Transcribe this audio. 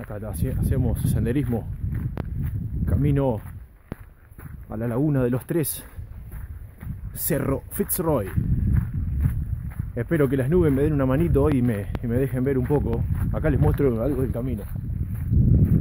Acá hacemos senderismo, camino a la laguna de los Tres, Cerro Fitzroy. Espero que las nubes me den una manito hoy y me dejen ver un poco. Acá les muestro algo del camino.